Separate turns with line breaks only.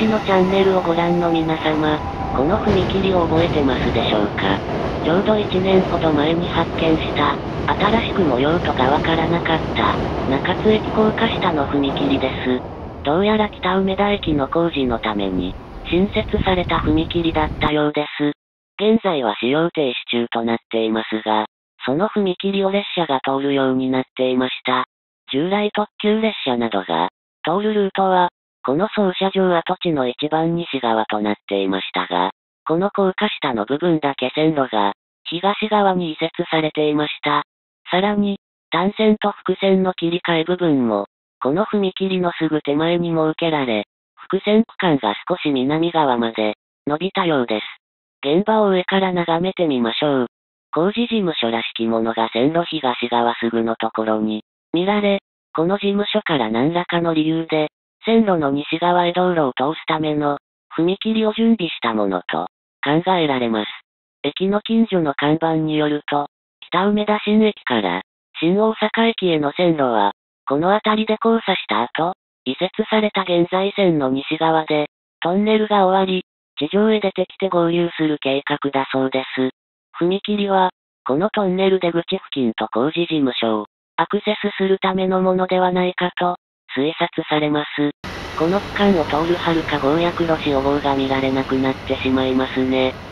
私のチャンネルをご覧の皆様、この踏切を覚えてますでしょうか？ちょうど1年ほど前に発見した、新しく模様とかわからなかった、中津駅高架下の踏切です。どうやら北梅田駅の工事のために、新設された踏切だったようです。現在は使用停止中となっていますが、その踏切を列車が通るようになっていました。従来特急列車などが、通るルートは、この操車場跡地の一番西側となっていましたが、この高架下の部分だけ線路が、東側に移設されていました。さらに、単線と複線の切り替え部分も、この踏切のすぐ手前に設けられ、複線区間が少し南側まで、伸びたようです。現場を上から眺めてみましょう。工事事務所らしきものが線路東側すぐのところに、見られ、この事務所から何らかの理由で、線路の西側へ道路を通すための、踏切を準備したものと、考えられます。駅の近所の看板によると、北梅田新駅から、新大阪駅への線路は、この辺りで交差した後、移設された現在線の西側で、トンネルが終わり、地上へ出てきて合流する計画だそうです。踏切は、このトンネル出口付近と工事事務所を、アクセスするためのものではないかと、推察されます。この区間を通る遥か郷薬路4号が見られなくなってしまいますね。